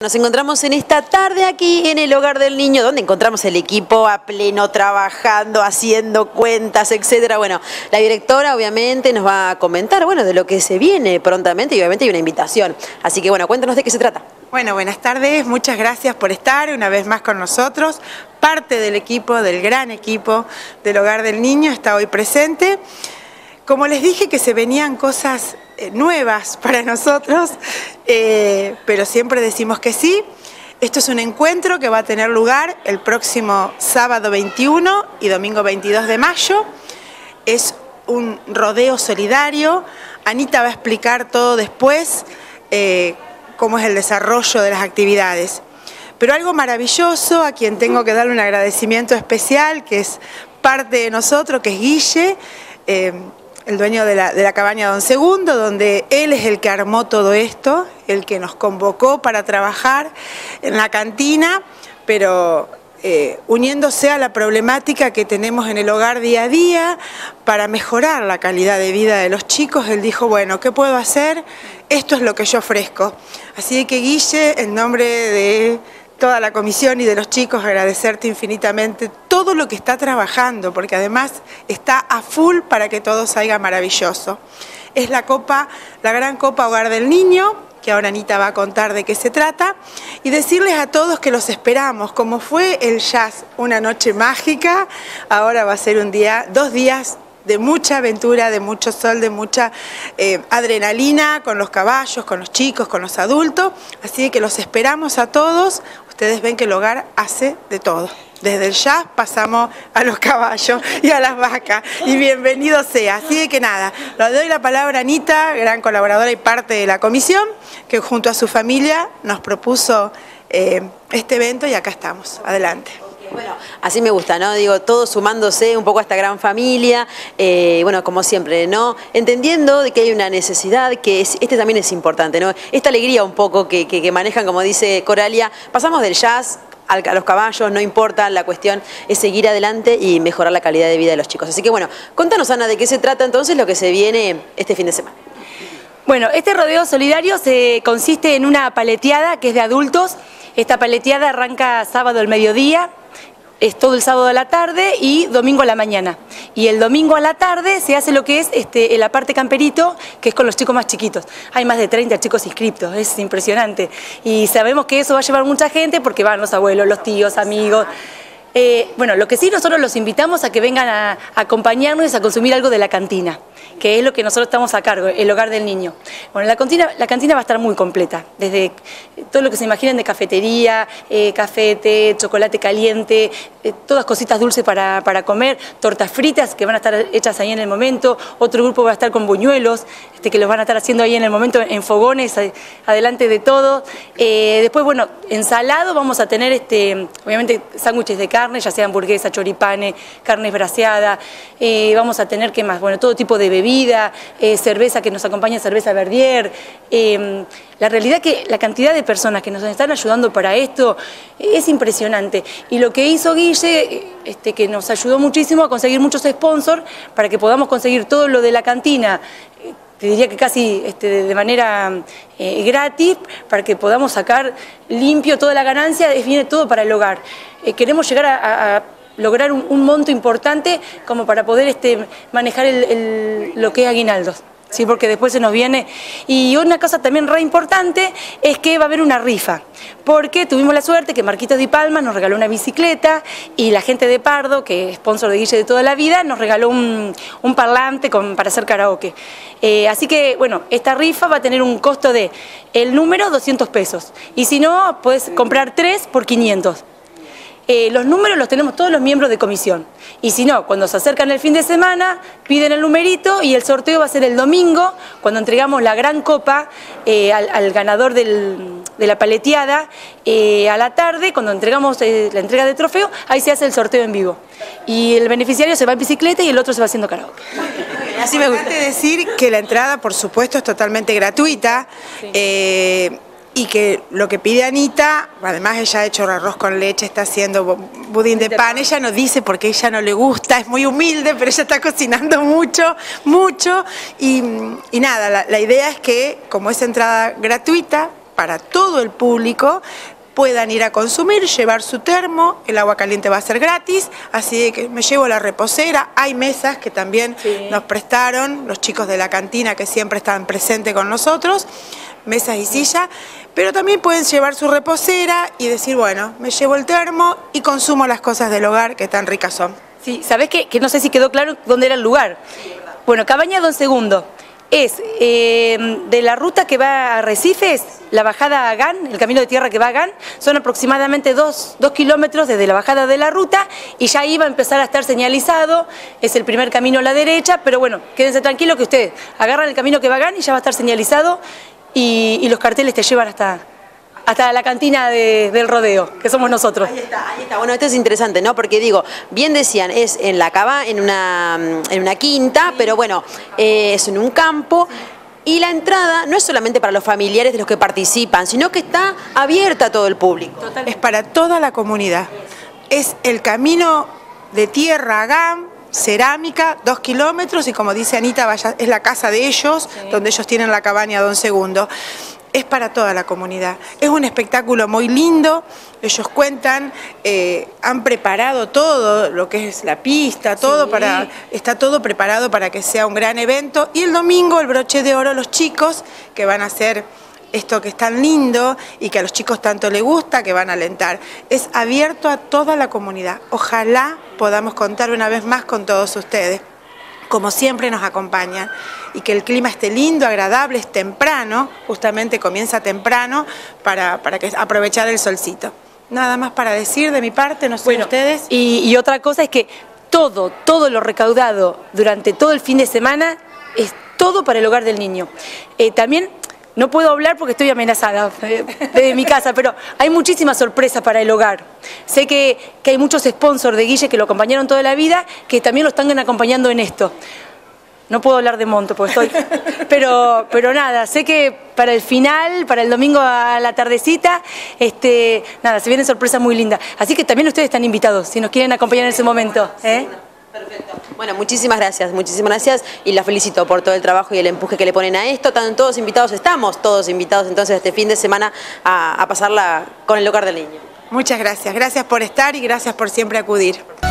Nos encontramos en esta tarde aquí en el Hogar del Niño, donde encontramos el equipo a pleno trabajando, haciendo cuentas, etcétera. Bueno, la directora obviamente nos va a comentar, bueno, de lo que se viene prontamente y obviamente hay una invitación. Así que bueno, cuéntanos de qué se trata. Bueno, buenas tardes, muchas gracias por estar una vez más con nosotros. Parte del equipo, del gran equipo del Hogar del Niño está hoy presente. Como les dije que se venían cosas nuevas para nosotros, pero siempre decimos que sí. Esto es un encuentro que va a tener lugar el próximo sábado 21 y domingo 22 de mayo. Es un rodeo solidario. Anita va a explicar todo después, cómo es el desarrollo de las actividades. Pero algo maravilloso, a quien tengo que darle un agradecimiento especial, que es parte de nosotros, que es Guille, el dueño de la cabaña Don Segundo, donde él es el que armó todo esto, el que nos convocó para trabajar en la cantina, pero uniéndose a la problemática que tenemos en el hogar día a día para mejorar la calidad de vida de los chicos. Él dijo, bueno, ¿qué puedo hacer? Esto es lo que yo ofrezco. Así que Guille, en nombre de toda la comisión y de los chicos, agradecerte infinitamente todo lo que está trabajando, porque además está a full para que todo salga maravilloso. Es la gran Copa Hogar del Niño, que ahora Anita va a contar de qué se trata, y decirles a todos que los esperamos. Como fue el jazz, una noche mágica, ahora va a ser 2 días de mucha aventura, de mucho sol, de mucha adrenalina con los caballos, con los chicos, con los adultos. Así que los esperamos a todos. Ustedes ven que el hogar hace de todo. Desde el jazz pasamos a los caballos y a las vacas. Y bienvenido sea. Así que nada, le doy la palabra a Anita, gran colaboradora y parte de la comisión, que junto a su familia nos propuso este evento y acá estamos. Adelante. Bueno, así me gusta, ¿no? Digo, todos sumándose un poco a esta gran familia, bueno, como siempre, ¿no? Entendiendo de que hay una necesidad, que este también es importante, ¿no? Esta alegría un poco que manejan, como dice Coralia, pasamos del jazz a los caballos, no importa, la cuestión es seguir adelante y mejorar la calidad de vida de los chicos. Así que bueno, contanos, Ana, de qué se trata entonces lo que se viene este fin de semana. Bueno, este rodeo solidario consiste en una paleteada que es de adultos. Esta paleteada arranca sábado al mediodía, es todo el sábado a la tarde y domingo a la mañana. Y el domingo a la tarde se hace lo que es la parte camperito, que es con los chicos más chiquitos. Hay más de 30 chicos inscriptos, es impresionante. Y sabemos que eso va a llevar mucha gente porque van los abuelos, los tíos, amigos. Bueno, lo que sí, nosotros los invitamos a que vengan a acompañarnos a consumir algo de la cantina, que es lo que nosotros estamos a cargo, el Hogar del Niño. Bueno, la cantina va a estar muy completa, desde todo lo que se imaginen de cafetería, café, té, chocolate caliente, todas cositas dulces para comer, tortas fritas que van a estar hechas ahí en el momento, otro grupo va a estar con buñuelos, que los van a estar haciendo ahí en el momento en fogones, adelante de todo. Después, bueno, ensalado, vamos a tener obviamente sándwiches de carne, ya sea hamburguesa, choripanes, carne braseada, vamos a tener, ¿qué más? Bueno, todo tipo de bebida, cerveza que nos acompaña, cerveza Verdier. La realidad es que la cantidad de personas que nos están ayudando para esto es impresionante. Y lo que hizo Guille, que nos ayudó muchísimo a conseguir muchos sponsors para que podamos conseguir todo lo de la cantina, te diría que casi de manera gratis, para que podamos sacar limpio toda la ganancia, viene todo para el hogar. Queremos llegar a lograr un monto importante como para poder manejar lo que es aguinaldos. Sí, porque después se nos viene. Y una cosa también re importante es que va a haber una rifa, porque tuvimos la suerte que Marquitos Di Palma nos regaló una bicicleta y la gente de Pardo, que es sponsor de Guille de toda la vida, nos regaló un parlante para hacer karaoke. Así que, bueno, esta rifa va a tener un costo de, el número, 200 pesos. Y si no, puedes comprar 3 por 500. Los números los tenemos todos los miembros de comisión. Y si no, cuando se acercan el fin de semana, piden el numerito y el sorteo va a ser el domingo, cuando entregamos la gran copa al ganador de la paleteada. A la tarde, cuando entregamos la entrega de trofeo, ahí se hace el sorteo en vivo. Y el beneficiario se va en bicicleta y el otro se va haciendo karaoke. Así me gusta decir que la entrada, por supuesto, es totalmente gratuita. Sí. Y que lo que pide Anita, además ella ha hecho arroz con leche, está haciendo budín de pan, ella no dice porque a ella no le gusta, es muy humilde, pero ella está cocinando mucho, mucho. Y nada, la idea es que como es entrada gratuita, para todo el público, puedan ir a consumir, llevar su termo, el agua caliente va a ser gratis, así que me llevo la reposera, hay mesas que también nos prestaron los chicos de la cantina que siempre están presentes con nosotros, mesas y sillas, pero también pueden llevar su reposera y decir, bueno, me llevo el termo y consumo las cosas del hogar que tan ricas son. Sí, ¿sabés qué? Que no sé si quedó claro dónde era el lugar. Bueno, Cabaña Don Segundo es de la ruta que va a Arrecifes, la bajada a Gán, el camino de tierra que va a Gán, son aproximadamente 2 kilómetros desde la bajada de la ruta y ya iba a empezar a estar señalizado, es el primer camino a la derecha, pero bueno, quédense tranquilos que ustedes agarran el camino que va a Gán y ya va a estar señalizado y los carteles te llevan hasta la cantina del rodeo, que somos nosotros. Ahí está, ahí está. Bueno, esto es interesante, ¿no? Porque digo, bien decían, es en la cava, en una quinta, pero bueno, es en un campo. Y la entrada no es solamente para los familiares de los que participan, sino que está abierta a todo el público. Totalmente. Es para toda la comunidad. Es el camino de tierra a Gán, cerámica, 2 kilómetros, y como dice Anita, es la casa de ellos, donde ellos tienen la cabaña Don Segundo. Es para toda la comunidad. Es un espectáculo muy lindo, ellos cuentan, han preparado todo, lo que es la pista, todo está todo preparado para que sea un gran evento. Y el domingo, el broche de oro, los chicos que van a hacer esto que es tan lindo y que a los chicos tanto les gusta, que van a alentar. Es abierto a toda la comunidad. Ojalá podamos contar una vez más con todos ustedes. Como siempre nos acompañan, y que el clima esté lindo, agradable, es temprano, justamente comienza temprano para que aprovechar el solcito. Nada más para decir de mi parte, no sé ustedes. Y otra cosa es que todo lo recaudado durante todo el fin de semana es todo para el hogar del niño. También no puedo hablar porque estoy amenazada de mi casa, pero hay muchísimas sorpresas para el hogar. Sé que hay muchos sponsors de Guille que lo acompañaron toda la vida, que también lo están acompañando en esto. No puedo hablar de monto porque estoy... Pero nada, sé que para el final, para el domingo a la tardecita, nada, se vienen sorpresas muy lindas. Así que también ustedes están invitados, si nos quieren acompañar en ese momento. Perfecto. Bueno, muchísimas gracias y la felicito por todo el trabajo y el empuje que le ponen a esto. Están todos invitados, estamos todos invitados entonces este fin de semana a pasarla con el hogar del niño. Muchas gracias, gracias por estar y gracias por siempre acudir.